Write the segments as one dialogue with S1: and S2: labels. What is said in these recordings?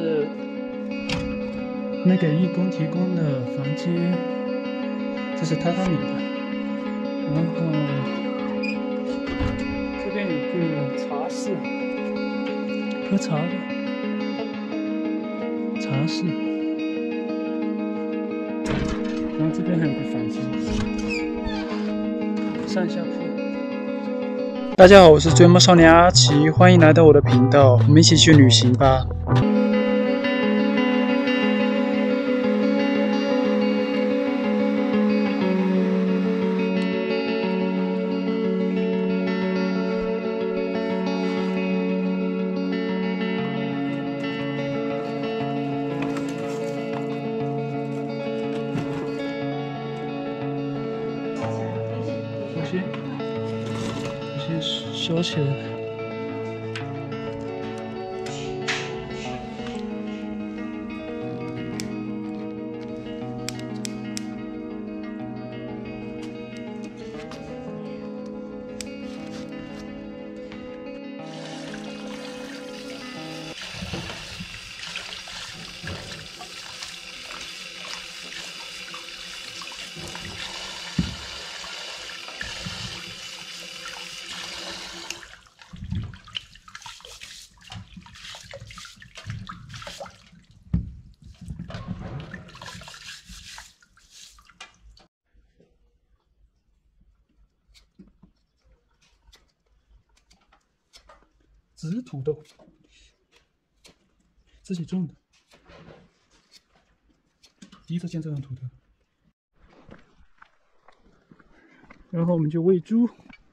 S1: 是没给义工提供的房间，这是榻榻米的。然后这边有个茶室，喝茶的茶室。然后这边还有个房间，上下铺。大家好，我是追梦少年阿奇，欢迎来到我的频道，我们一起去旅行吧。我先收起来。紫土豆，自己种的，第一次见这种土豆。然后我们就喂猪。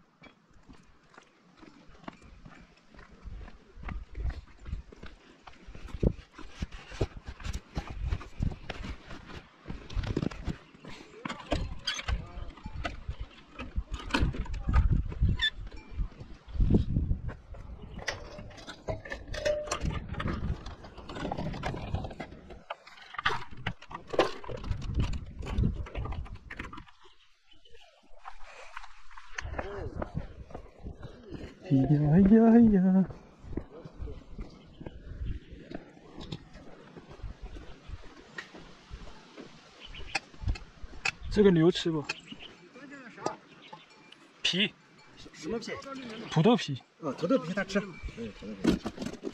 S1: 呀呀呀！这个牛吃不？皮？
S2: 什么皮？
S1: 土豆皮。
S2: 哦，土豆皮它吃。嗯，土豆皮吃。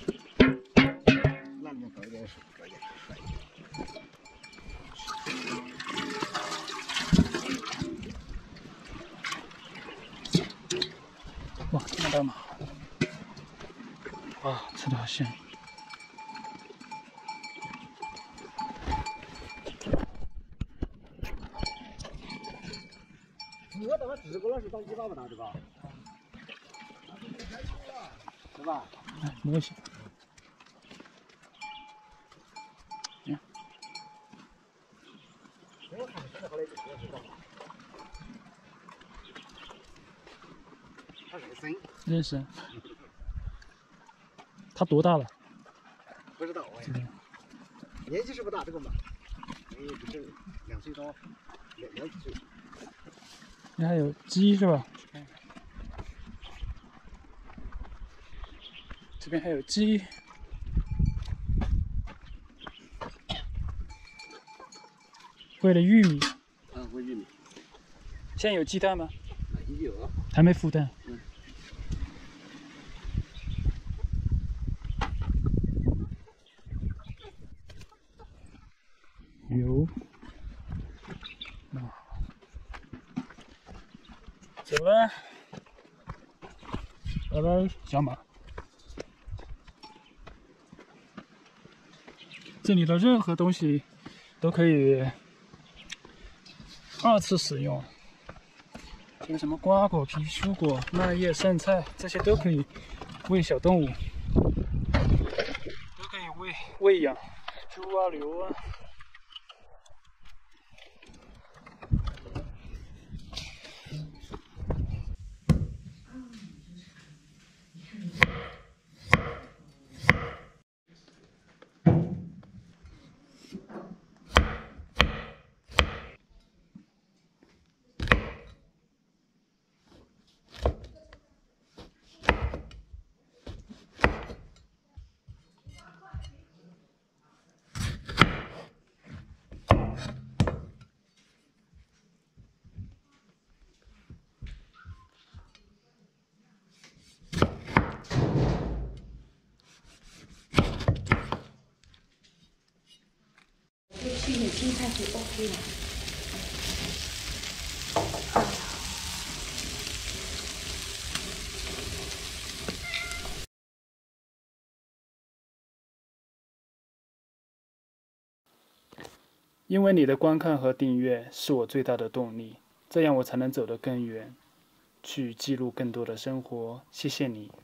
S2: 那里面搞一点水，搞一点水。
S1: 哇，这么大马！哇，吃的好香。
S2: 我这个直播老是当鸡巴不打这个，是吧？
S1: 哎，没关系。嗯。
S2: 我看现在后来就知道了。他认识？
S1: 认识。他多大了？
S2: 不知道哎。年纪是不大，这个嘛，就是2岁到2几岁。
S1: 你还有鸡是吧？这边还有鸡。喂了玉米。
S2: 啊，喂玉米。
S1: 现在有鸡蛋吗？
S2: 有。
S1: 还没孵蛋。
S2: 嗯。
S1: 有。走了，拜拜，小马。这里的任何东西都可以2次使用。这个什么瓜果皮、蔬果、麦叶、剩菜，这些都可以喂小动物，都可以喂养猪啊、牛啊。
S3: 去年青菜是 OK 的。
S1: 因为你的观看和订阅是我最大的动力，这样我才能走得更远，去记录更多的生活。谢谢你。